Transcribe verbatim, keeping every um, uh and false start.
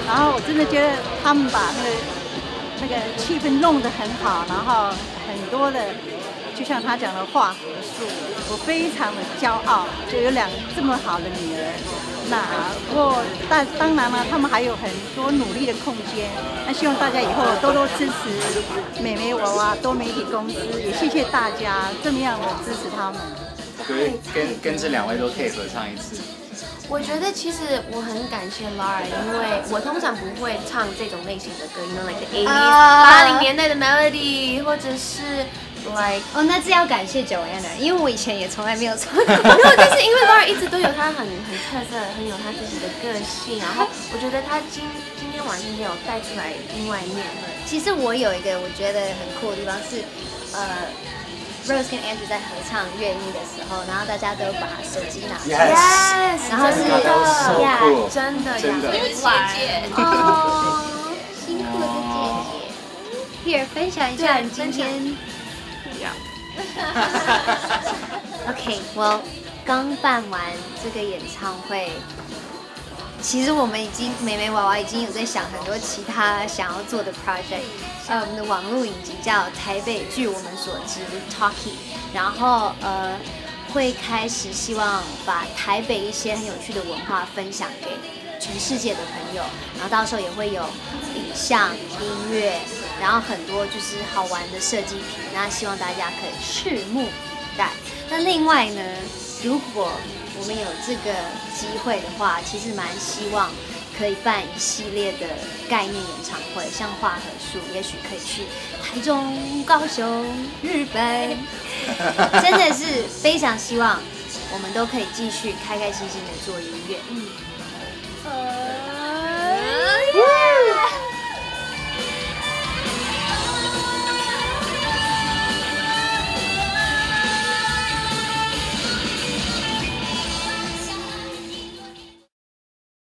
然后我真的觉得他们把那个那个气氛弄得很好，然后很多的，就像他讲的画和树，我非常的骄傲，就有两个这么好的女儿。那不过但当然了，他们还有很多努力的空间。那希望大家以后多多支持美美娃娃多媒体公司，也谢谢大家这么样的支持他们。 对，跟跟这两位都可以合唱一次。 我觉得其实我很感谢 Lara， 因为我通常不会唱这种类型的歌 ，you know like the eighties 八零年代的 melody， 或者是 like 哦，那这要感谢 Joanna， 因为我以前也从来没有唱过。 没有，但是因为 Lara 一直都有她很很特色，很有她自己的个性，然后我觉得她今今天晚上也有带出来另外一面。 其实我有一个我觉得很酷的地方是，呃。Rose 跟 Andrew 在合唱乐音的时候，然后大家都把手机拿出来 ，yes， 然后是呀， cool 真的， 真的， 因为姐姐， 哦，辛苦了姐姐。Here 分享一下你今天。OK， 我刚办完这个演唱会。其实我们已经美美娃娃已经有在想很多其他想要做的 project， 呃，我们的网络影集叫台北，据我们所知 Talkie， 然后呃会开始希望把台北一些很有趣的文化分享给全世界的朋友，然后到时候也会有影像、音乐，然后很多就是好玩的设计品，那希望大家可以拭目以待。那另外呢，如果我们有这个机会的话，其实蛮希望可以办一系列的概念演唱会，像画和树，也许可以去台中、高雄、日本，真的是非常希望我们都可以继续开开心心的做音乐。嗯。